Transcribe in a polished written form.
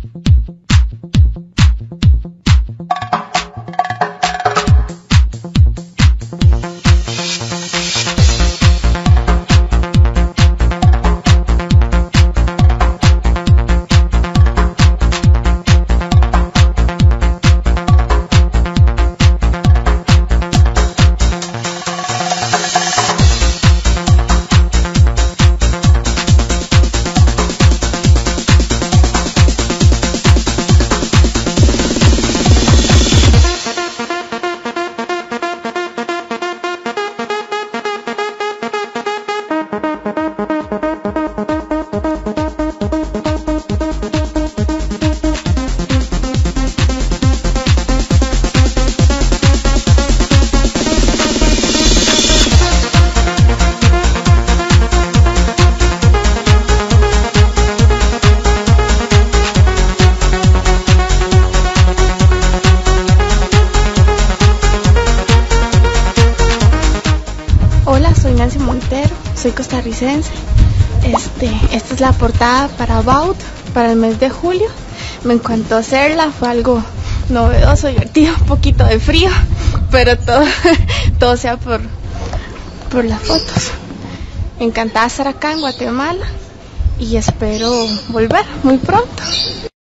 Hola, soy Nancy Montero, soy costarricense. Esta es la portada para About para el mes de julio. Me encantó hacerla, fue algo novedoso, divertido, un poquito de frío, pero todo sea por las fotos. Encantada de estar acá en Guatemala y espero volver muy pronto.